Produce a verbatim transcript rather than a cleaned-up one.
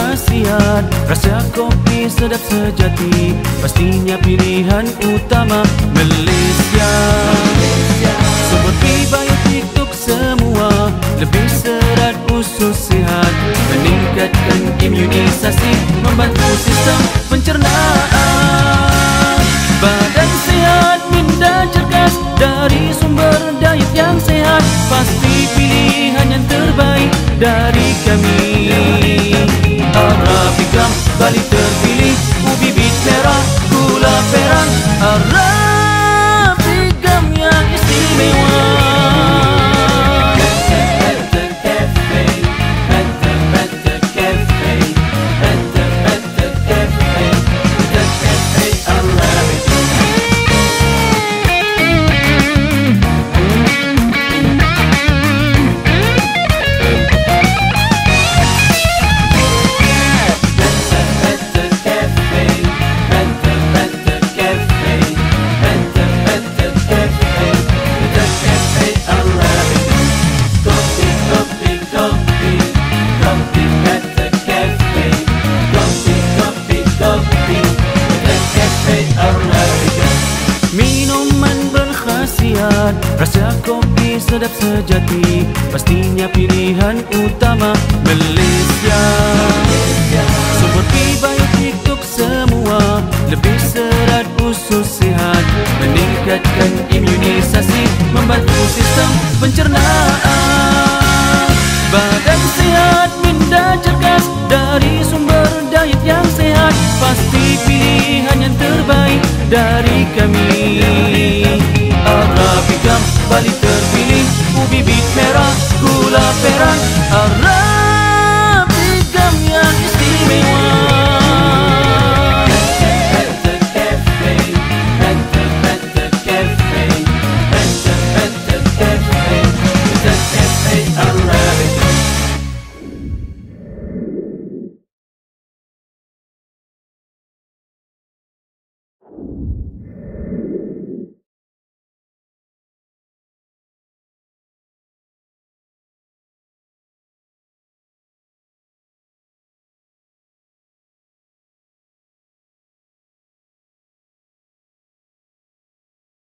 berkhasiat, rasa kopi sedap sejati, pastinya pilihan utama Malaysia. Sumber prebiotik untuk semua, lebih serat usus sihat, meningkatkan imunisasi, membantu sistem pencernaan. Badan sehat, minda cergas, dari sumber diet yang sehat, pasti pilihan yang terbaik dari kami. Arabica Bali terpilih, ubi bit merah, gula perang, Arabica yang istimewa. Rasa kopi sedap sejati, pastinya pilihan utama Malaysia. Sumber prebiotik untuk semua, lebih serat usus sihat, meningkatkan imunisasi, membantu sistem pencernaan. Badan sehat, minda cergas, dari sumber diet yang sehat, pasti pilihan yang terbaik dari kami. Arabica Bali terpilih, ubi bit merah, gula perang,